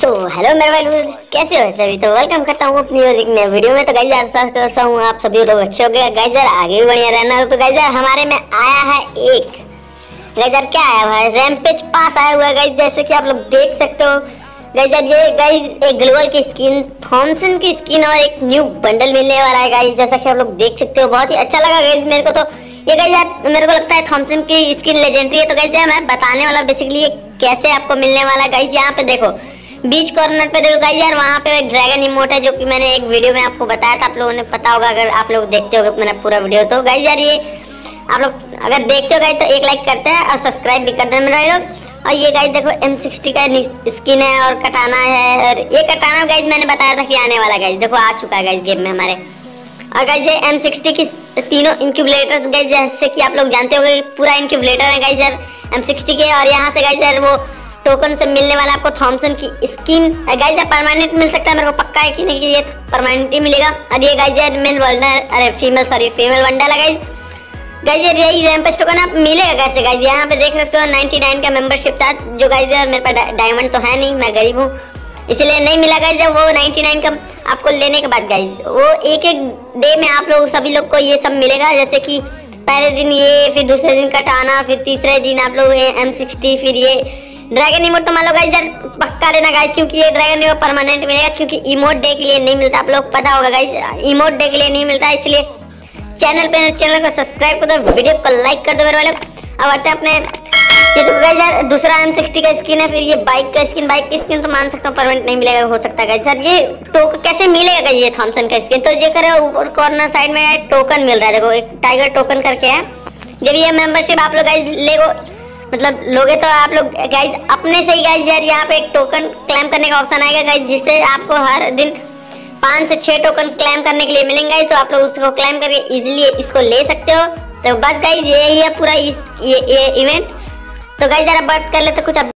Hello मेरे भाई, कैसे हो सभी। तो वेलकम करता हूँ अपनी और एक नए वीडियो में। तो गाइस आशा करता हूँ आप सभी लोग अच्छे हो गए। गाइस यार आगे भी बढ़िया रहना। तो गाइस यार हमारे में आया है एक गाइस यार क्या आया हुआ है, रैम्पेज पास आया हुआ है गाइस, जैसे कि आप लोग देख सकते हो। गाइस यार ये गाइस एक ग्लोबल की स्किन, थॉमसन की स्किन और एक न्यू बंडल मिलने वाला है गाइस, जैसा कि आप लोग देख सकते हो। बहुत ही अच्छा लगा गाइस मेरे को। तो ये गाइस यार मेरे को लगता है थॉमसन की स्किन लेजेंडरी है। तो गाइस यार मैं बताने वाला बेसिकली ये कैसे आपको मिलने वाला है। गाइस यहाँ पे देखो बीच कॉर्नर पे देखो गाइस यार, वहाँ पे एक ड्रैगन इमोट है जो कि मैंने एक वीडियो में आपको बताया था। आप लोगों ने पता होगा अगर आप लोग देखते होगे मेरा पूरा वीडियो। तो गाइस यार ये आप लोग अगर देखते हो गाइस तो एक लाइक करते हैं और सब्सक्राइब भी कर देना मेरे लोग। और ये गाइस देखो M60 का स्किन है और कटाना है। और ये कटाना गाइस मैंने बताया था कि आने वाला, गाइस देखो आ चुका है गाइस गेम में हमारे। और गाइस ये M60 की तीनों इंक्यूबलेटर्स गाइस, जैसे कि आप लोग जानते होंगे पूरा इंक्यूबलेटर है गाइस यार M60 के। और यहाँ से गाइस यार वो टोकन से मिलने वाला आपको थॉमसन की स्किन गाइस यार परमानेंट मिल सकता है। मेरे को पक्का है कि नहीं कि ये परमानेंट ही मिलेगा। और ये गाइस यार मेल वंडर, अरे फीमेल वंडर है गाइस। गाइस यार यही रैम्पेज टोकन आप मिलेगा कैसे गाइस, यहाँ पे देख सकते हो 99 का मेंबरशिप था जो गाइस यार मेरे पास डायमंड तो है नहीं, मैं गरीब हूँ इसलिए नहीं मिला गाइस। जब वो 99 का आपको लेने के बाद गाइस वो एक एक डे में आप लोग सभी लोग को ये सब मिलेगा। जैसे कि पहले दिन ये, फिर दूसरे दिन कटाना, फिर तीसरे दिन आप लोग M60, फिर ये ड्रैगन इमोट। तो मान लो गाइस यार पक्का लेना गाइस, क्योंकि ये ड्रैगन इमोट परमानेंट मिलेगा, क्योंकि इमोट डे के लिए नहीं मिलता। आप लोग पता होगा गाइस इमोट डे के लिए नहीं मिलता, इसलिए चैनल को सब्सक्राइब कर दो, वीडियो को लाइक कर दो मेरे वाले। अब आते हैं अपने ये तो गाइस यार दूसरा M60 का स्किन है। फिर ये बाइक का स्किन, बाइक की स्किन तो मान सकता हूँ परमानेंट नहीं मिलेगा, हो सकता है गाइस यार। ये कैसे मिलेगा गाइस ये थॉमसन का स्किन, तो ये करे ऊपर कॉर्नर साइड में एक टोकन मिल रहा है, देखो एक टाइगर टोकन करके है। जब ये मेंबरशिप आप लोग गाइस लोगे तो आप लोग गाइस अपने से ही गाइस यार यहाँ पे एक टोकन क्लेम करने का ऑप्शन आएगा गाइस, जिससे आपको हर दिन 5 से 6 टोकन क्लेम करने के लिए मिलेंगे। तो आप लोग उसको क्लेम करके इजीली इसको ले सकते हो। तो बस गाइस यही है पूरा ये इवेंट। तो गाइस जरा बात कर लेते कुछ